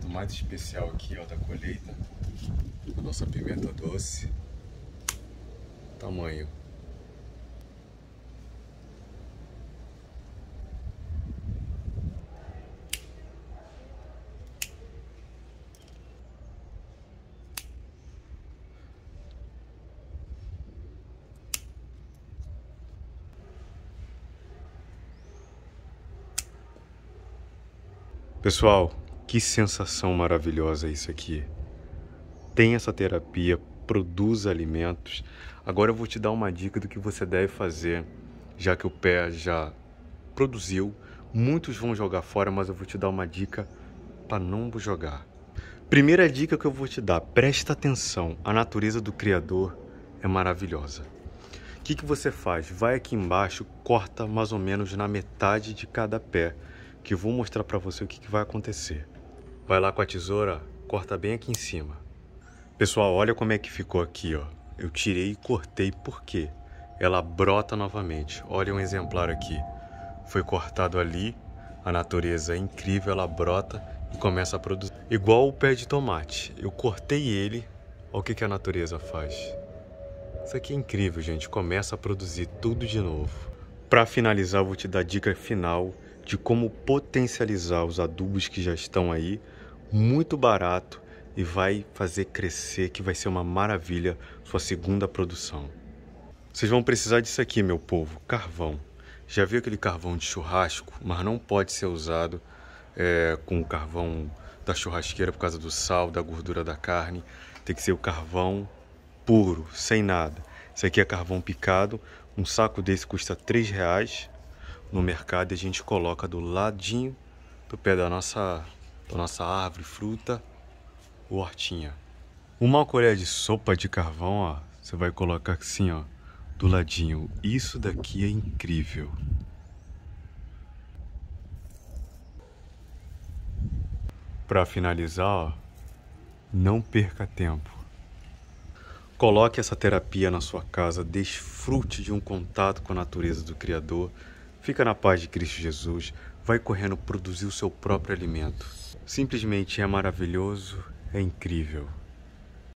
momento mais especial aqui, ó, da colheita. A nossa pimenta doce. Tamanho. Pessoal, que sensação maravilhosa isso aqui. Tem essa terapia, produz alimentos. Agora eu vou te dar uma dica do que você deve fazer, já que o pé já produziu. Muitos vão jogar fora, mas eu vou te dar uma dica para não jogar. Primeira dica que eu vou te dar, presta atenção. A natureza do Criador é maravilhosa. O que você faz? Vai aqui embaixo, corta mais ou menos na metade de cada pé, que eu vou mostrar para você o que vai acontecer. Vai lá com a tesoura, corta bem aqui em cima. Pessoal, olha como é que ficou aqui, ó. Eu tirei e cortei, por quê? Ela brota novamente. Olha um exemplar aqui. Foi cortado ali, a natureza é incrível, ela brota e começa a produzir. Igual o pé de tomate. Eu cortei ele, olha o que a natureza faz. Isso aqui é incrível, gente. Começa a produzir tudo de novo. Para finalizar, eu vou te dar a dica final de como potencializar os adubos que já estão aí, muito barato, e vai fazer crescer, que vai ser uma maravilha, sua segunda produção. Vocês vão precisar disso aqui, meu povo, carvão. Já viu aquele carvão de churrasco, mas não pode ser usado com o carvão da churrasqueira por causa do sal, da gordura da carne. Tem que ser o carvão puro, sem nada. Isso aqui é carvão picado, um saco desse custa R$3. No mercado, a gente coloca do ladinho do pé da nossa árvore, fruta ou hortinha. Uma colher de sopa de carvão, ó, você vai colocar assim, ó, do ladinho. Isso daqui é incrível. Para finalizar, ó, não perca tempo. Coloque essa terapia na sua casa, desfrute de um contato com a natureza do Criador. Fica na paz de Cristo Jesus, vai correndo produzir o seu próprio alimento. Simplesmente é maravilhoso, é incrível.